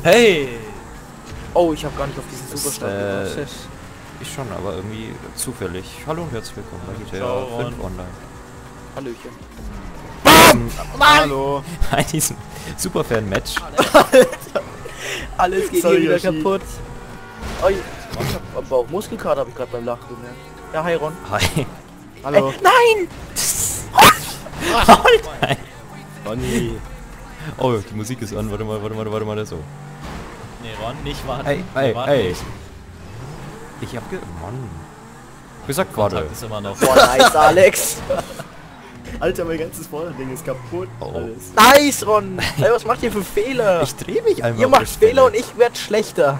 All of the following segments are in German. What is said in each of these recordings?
Hey! Oh, ich habe gar nicht auf diesen Superstar geachtet. Ich schon, aber irgendwie zufällig. Hallo und herzlich willkommen bei GTA Ciao, 5 Online. Hallöchen. Hallo! Bei diesem Superfan-Match. Alles geht Sorry, hier wieder Yoshi. kaputt. Oh, ich hab aber auch Muskelkater, habe ich gerade beim Lachen gemerkt. Ja, hi Ron. Hi. Hallo. Nein! Nein. Ronny. Oh, die Musik ist an. Warte mal, das so. Nee, Ron, nicht warten. Ey, Wir ey, warten ey. nicht. Ich hab Mann. Gesagt gerade. Kontakt ist immer noch. Boah, nice, Alex. Alter, mein ganzes Vorderding ist kaputt. Oh. Alles. Nice, Ron. Ey, was macht ihr für Fehler? Ich dreh mich einfach. Ihr auf macht der Stelle. Fehler und ich werd schlechter.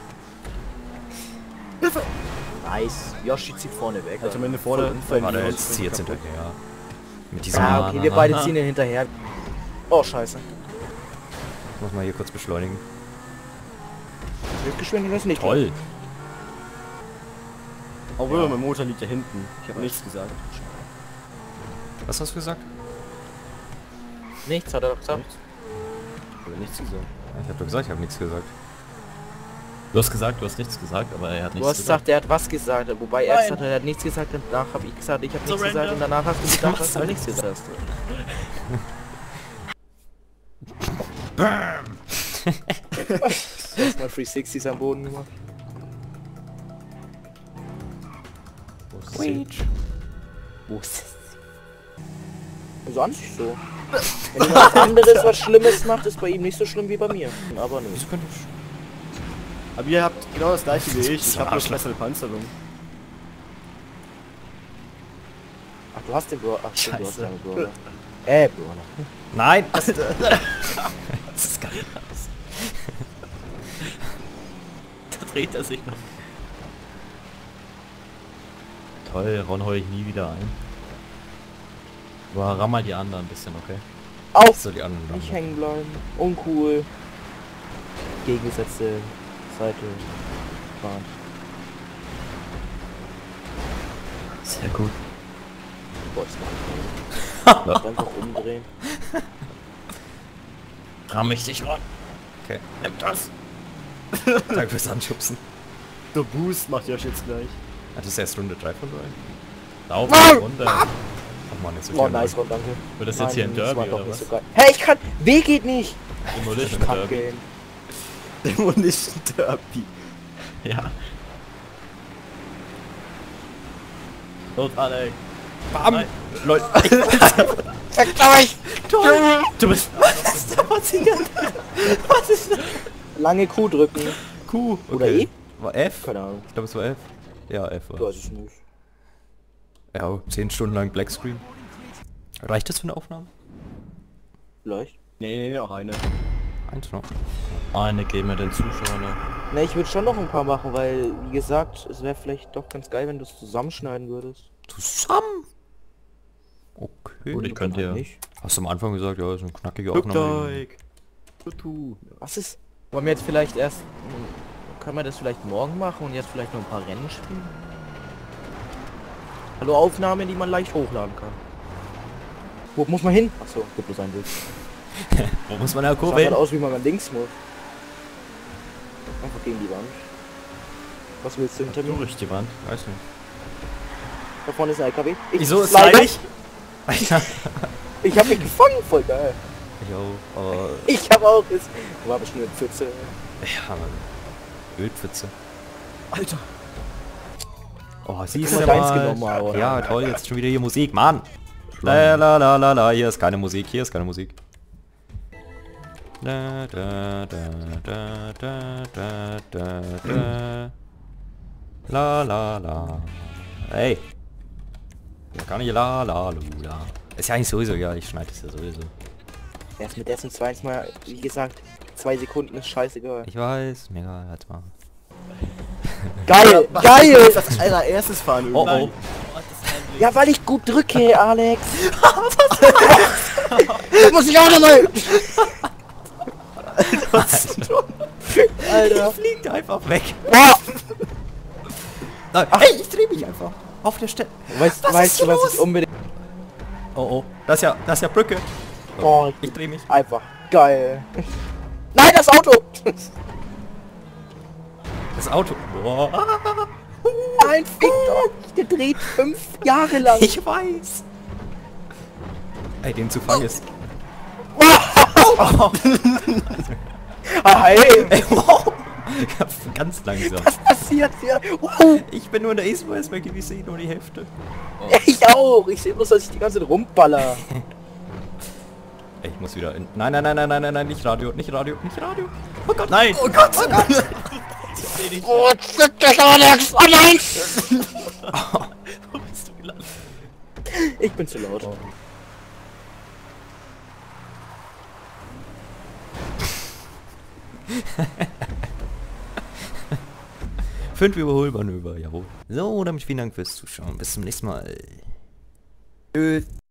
Nice. Yoshi zieht vorne weg. Alter, meine Vorderunfall. Warte, jetzt zieh jetzt hinterher. Mit diesem Ah, okay, wir beide ziehen ihn hinterher. Oh, scheiße. Muss mal hier kurz beschleunigen. Höchstgeschwindigkeit ist nicht. Toll. Obwohl, mein Motor liegt da hinten. Ich habe nichts gesagt. Was hast du gesagt? Nichts, hat er doch gesagt. Ich habe nichts gesagt. Ich hab doch gesagt, ich habe nichts gesagt. Du hast gesagt, du hast nichts gesagt, aber er hat Du nichts hast gesagt, er hat was gesagt, wobei er gesagt hat, er hat nichts gesagt und danach habe ich gesagt, ich habe nichts gesagt und danach hast du gesagt, dass du nichts gesagt hast. Erstmal 360s am Boden gemacht. Wo ist es? Also an sich so. Wenn jemand was anderes was Schlimmes macht, ist bei ihm nicht so schlimm wie bei mir. Aber nee. Wieso könnte ich... Aber ihr habt genau das gleiche wie ich. Ich habe nur bessere Panzerung. Ach, du hast den Brawler. Ach, stimmt, du hast Scheiße. den Brawler. Brawler. Nein! Das ist geil aus. Da dreht er sich noch. Toll, Ron hol ich nie wieder ein. Aber ramm mal die anderen ein bisschen, okay? Auf! So die anderen. Nicht hängen bleiben. Uncool. Gegengesetzte Seite. Fahren. Sehr gut. Boah, das macht einfach umdrehen. Ramm ich dich, Ron. Okay. Nimm das. Danke fürs Anschubsen. Der Boost macht ja jetzt gleich. Das ist erst Runde 3 von 3. Lauf eine Runde. Ach man, jetzt so Oh, schnell. nice, Ron, danke. Wird das jetzt hier ein das Derby war doch oder nicht was? so geil. Hey, ich kann... W geht nicht! Demolition Derby. Kacke. Demolition Derby. Ja. Los, Alex. Bam! Nein. Leute. Fickt euch! Toll. Du bist... Was ist da passiert? Was ist da? Lange Q drücken. Q. Oder E? War F? Keine Ahnung. Ich glaube es war F. Ja, F Du war. weißt es nicht. Ja, 10 Stunden lang Blackscreen. Reicht das für eine Aufnahme? Nee, Vielleicht. nee, auch eine. Eins noch. Eine geben wir den Zuschauern noch. Ne, ich würde schon noch ein paar machen, weil, wie gesagt, es wäre vielleicht doch ganz geil, wenn du es zusammenschneiden würdest. Zusammen? Okay. Gut, ich könnte ja... Nicht. Hast du am Anfang gesagt, ja, ist eine knackige Aufnahme. Flugzeug. Tutu. Was ist? Wollen wir jetzt vielleicht erst... Können wir das vielleicht morgen machen und jetzt vielleicht noch ein paar Rennen spielen? Hallo, Aufnahmen, die man leicht hochladen kann. Wo muss man hin? Achso, gibt bloß ein Bild. Wo muss man da Schaut Kurve halt hin? aus, wie man links muss. Einfach gegen die Wand. Was willst du hinter mir? Durch die Wand. Weiß nicht. Da vorne ist ein LKW. Wieso ist slide. ich? Alter. Ich hab mich gefangen, voll geil. Ich auch, aber... Ich hab auch... Das war bestimmt eine Pfütze. Ja, Mann. Ölpfütze. Alter. Oh, Guck siehst mal, du deins mal. genommen, aber. Ja, toll, jetzt schon wieder hier Musik, Mann. La la la la la, hier ist keine Musik, hier ist keine Musik. Da da da da da da da da. La la la. Ey. Ja, gar nicht la la lula. Ist ja eigentlich sowieso, ja, ich schneide es ja sowieso. Erst mit Essen 2 mal, wie gesagt, 2 Sekunden ist scheißegal. Ich weiß, mir egal, halt's mal. Geil, geil! Das ist allererstes fahren. Oh oh. Ja, weil ich gut drücke, Alex. Das muss ich auch nochmal. Alter. Fliegt einfach weg. Ah! Nein, hey, ich dreh mich einfach. Auf der Stelle. Weißt du, was ich unbedingt... Oh oh. Das ist ja Brücke. Oh, Ich dreh mich. einfach geil. Nein, das Auto! Das Auto. Boah. Nein, fick doch! Der dreht 5 Jahre lang. Ich weiß. Ey, den zu fangen ist. Hey, Ey, wow. Ganz langsam. was passiert hier? Wow. Ich bin nur in der Eastwest-Weg, ich sehe nur die Hälfte. Ja, ich auch. Ich sehe bloß, dass ich die ganze Zeit rumballer. Ey, ich muss wieder in... Nein, nein, nein, nein, nein, nein, nein, nicht Radio, nicht Radio, nicht Radio. Oh Gott. Nein! Oh Gott, oh Gott. Oh, das Alex! Oh nein! Wo bist du gelandet? Ich bin zu laut. 5 Überholmanöver, jawohl. So, damit vielen Dank fürs Zuschauen. Bis zum nächsten Mal. Tschüss.